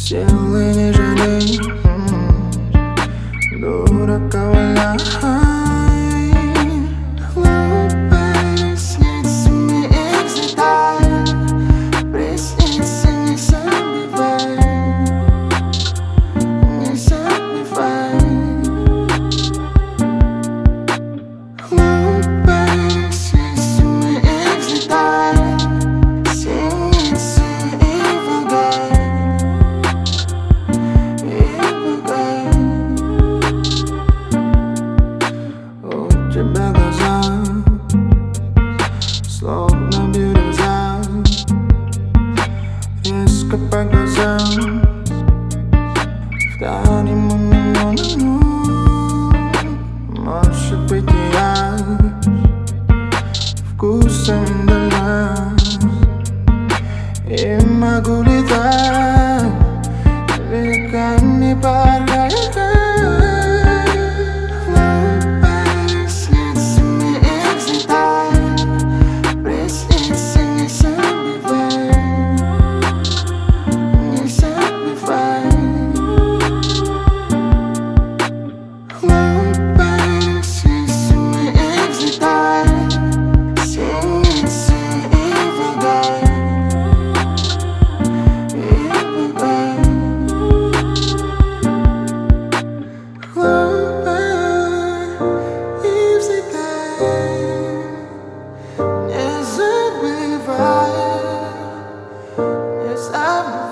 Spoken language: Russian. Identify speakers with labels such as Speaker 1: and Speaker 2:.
Speaker 1: Силы не жалей, дурака валяй. Глупые снится их взлетай, приснится не забывай, не забывай. Глупые снится их взлетай, снится и влагай. У тебя глаза словно бирюза, резко по глазам, вторим может быть и я вкусом дала, и могу летать веками порхая. Не забывай, не забывай.